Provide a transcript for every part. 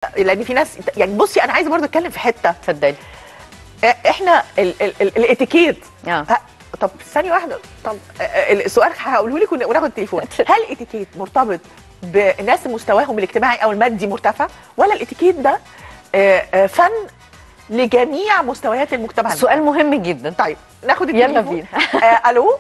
لان في ناس يعني بصي انا عايزه برضه اتكلم في حته. اتفضلي. احنا الاتيكيت طب ثانيه واحده. طب السؤال هقوله لك وناخد التليفون. هل الاتيكيت مرتبط بناس مستواهم الاجتماعي او المادي مرتفع، ولا الاتيكيت ده فن لجميع مستويات المجتمع؟ سؤال مهم جدا. طيب ناخد التليفون. يلا بينا. الو.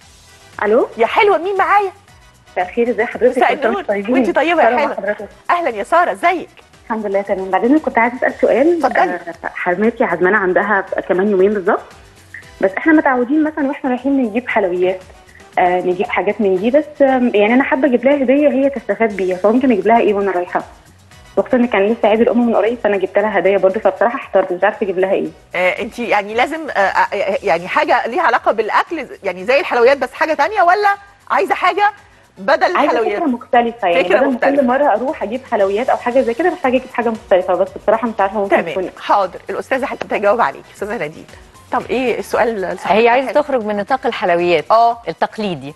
الو يا حلوه، مين معايا؟ مساء الخير، ازي حضرتك؟ مساء النور، وانت طيبه يا حلوه. اهلا يا ساره، ازيك؟ الحمد لله تمام. بعدين كنت عايزه اسال سؤال. حماتي عزمانه عندها كمان يومين بالظبط، بس احنا متعودين مثلا واحنا رايحين نجيب حلويات، نجيب حاجات من دي، بس يعني انا حابه اجيب لها هديه هي تستفاد بيها، فممكن اجيب لها ايه وانا رايحه؟ وخصوصا ان كان لسه عيد الام من قريب، فانا جبت لها هديه برضه، فبصراحه احترت مش عارفه اجيب لها ايه. انت يعني لازم يعني حاجه ليها علاقه بالاكل، يعني زي الحلويات بس حاجه ثانيه، ولا عايزه حاجه بدل الحلويات؟ عايزه فكره مختلفه، يعني فكرة بدل مختلفة. ما كل مره اروح اجيب حلويات او حاجه زي كده، محتاجه اجيب حاجه مختلفه، بس بصراحه مش عارفه ممكن تمام. حاضر، الاستاذه هتجاوب عليك، استاذه نادين. طب ايه السؤال الصحيح؟ هي عايزه تخرج من نطاق الحلويات التقليدي.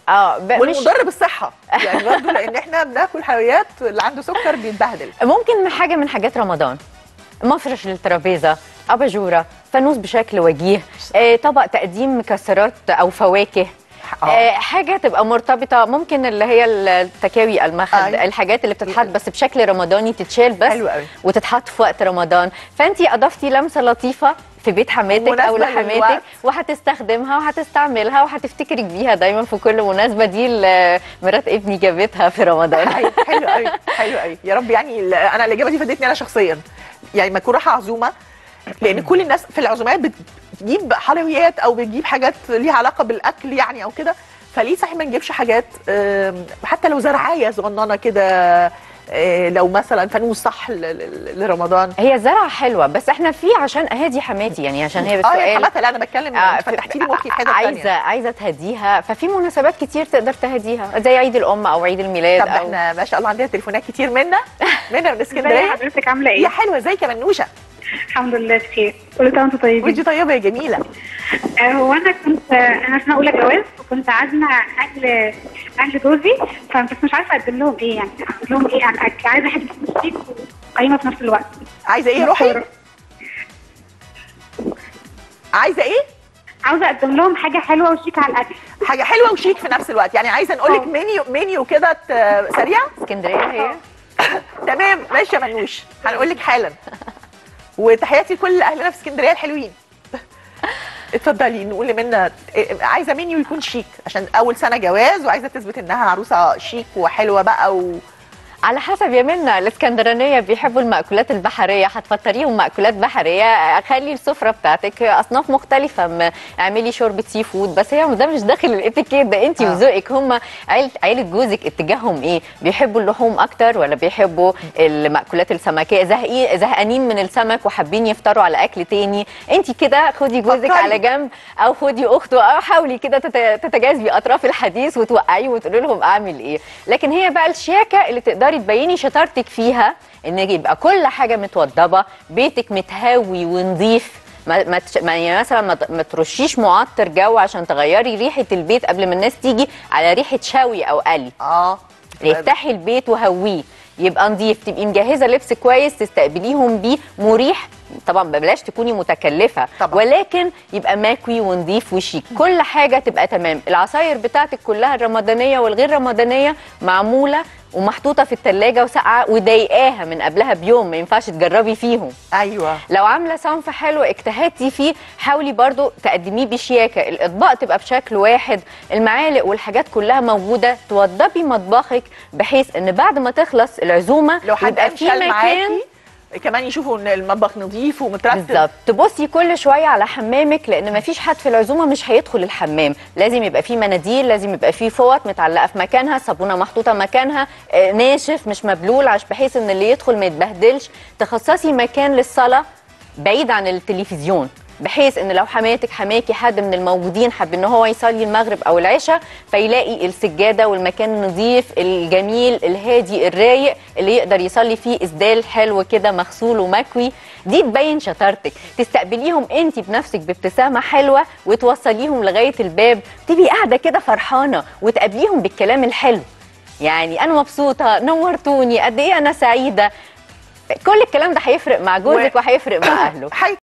والمضر بالصحه يعني برضه، لان احنا بناكل حلويات، اللي عنده سكر بيتبهدل. ممكن حاجه من حاجات رمضان، مفرش للترابيزه، اباجوره، فانوس بشكل وجيه، طبق تقديم مكسرات او فواكه، حاجه تبقى مرتبطه، ممكن اللي هي التكاوي، المخد، الحاجات اللي بتتحط بس بشكل رمضاني، تتشال بس وتتحط في وقت رمضان. فانت اضفتي لمسه لطيفه في بيت حماتك او لحماتك، وهتستخدمها وهتستعملها وهتفتكرك بيها دايما في كل مناسبه. دي اللي مرات ابني جابتها في رمضان. حلو قوي، حلو قوي يا رب. يعني انا الاجابه دي فادتني انا شخصيا، يعني ما اكون رايحه عزومه، لان كل الناس في العزومات بتجيب حلويات او بتجيب حاجات ليها علاقه بالاكل يعني او كده، فليه صحيح ما نجيبش حاجات حتى لو زرعايه صغننه كده، لو مثلا فانوس صح لرمضان. هي الزرعه حلوه، بس احنا في عشان اهادي حماتي، يعني عشان هي بالسؤال يا حماتي، لا انا بتكلم فتحتي لي مخي في حته ثانيه. عايزه تهديها، ففي مناسبات كتير تقدر تهديها، زي عيد الام او عيد الميلاد. طب احنا ما شاء الله عندنا تليفونات كتير من اسكندريه. حضرتك عامله ايه؟ يا حلوه، ازيك يا منوشه؟ الحمد لله بخير، كل سنه وانتم طيبين. وانتي طيبه يا جميله. هو انا كنت في سنه اولى جواز، وكنت عازمه اهل جوزي، فبس مش عارفه اقدم لهم ايه، يعني اقدم لهم ايه عن اكل. عايزه حاجه شيك وقيمه في نفس الوقت. عايزه ايه؟ روحي. عايزه ايه؟ عاوزه اقدم لهم حاجه حلوه وشيك على الاكل. حاجه حلوه وشيك في نفس الوقت، يعني عايزه نقول لك منيو كده سريع. اسكندريه هي. تمام ماشي يا منوش، هنقول لك حالا. وتحياتي لكل اهلنا في اسكندريه الحلوين. اتفضلي، نقول لمنى عايزه منيو يكون شيك عشان اول سنه جواز، وعايزه تثبت انها عروسه شيك وحلوه بقى على حسب يا منى. الاسكندرانيه بيحبوا المأكولات البحريه، هتفطريهم مأكولات بحريه، خلي السفره بتاعتك اصناف مختلفه، اعملي شوربه سي فود، بس هي ده مش داخل الاتيكيت ده، انت وذوقك. هم عيله جوزك اتجاههم ايه؟ بيحبوا اللحوم اكتر ولا بيحبوا المأكولات السمكيه؟ زهقانين من السمك وحابين يفطروا على اكل تاني؟ انت كده خدي جوزك على جنب، او خدي اخته، او حاولي كده تتجاذبي اطراف الحديث وتوقعيه وتقولي لهم اعمل ايه. لكن هي بقى الشياكه اللي تقدري تبيني شطارتك فيها، ان يبقى كل حاجه متوضبه، بيتك متهوي ونظيف، يعني مثلا ما ترشيش معطر جو عشان تغيري ريحه البيت قبل ما الناس تيجي على ريحه شوي او قلي. افتحي البيت وهويه، يبقى نظيف، تبقي مجهزه لبس كويس تستقبليهم بيه، مريح طبعا، بلاش تكوني متكلفه طبعا، ولكن يبقى ماكوي ونظيف وشيك، كل حاجه تبقى تمام. العصاير بتاعتك كلها الرمضانيه والغير رمضانيه معموله ومحطوطه في الثلاجه وساقعه وضايقاها من قبلها بيوم، ما ينفعش تجربي فيهم. ايوه. لو عامله صنف حلو اجتهدتي فيه، حاولي برضو تقدميه بشياكه، الاطباق تبقى بشكل واحد، المعالق والحاجات كلها موجوده، توضبي مطبخك بحيث ان بعد ما تخلص العزومه لو يبقى في مكان كمان يشوفوا ان المطبخ نظيف ومترتب. بالظبط. تبصي كل شويه على حمامك، لان ما فيش حد في العزومه مش هيدخل الحمام، لازم يبقى فيه مناديل، لازم يبقى فيه فوط متعلقه في مكانها، صابونه محطوطه مكانها، ناشف مش مبلول، عشان بحيث ان اللي يدخل ما يتبهدلش. تخصصي مكان للصلاه بعيد عن التلفزيون، بحيث ان لو حماكي حد من الموجودين حب ان هو يصلي المغرب او العشاء، فيلاقي السجاده والمكان النظيف الجميل الهادي الرايق اللي يقدر يصلي فيه اسدال حلو كده مغسول ومكوي. دي تبين شطارتك، تستقبليهم انت بنفسك بابتسامه حلوه وتوصليهم لغايه الباب، تبقي قاعده كده فرحانه وتقابليهم بالكلام الحلو، يعني انا مبسوطه، نورتوني، قد ايه انا سعيده. كل الكلام ده هيفرق مع جوزك وهيفرق مع اهله.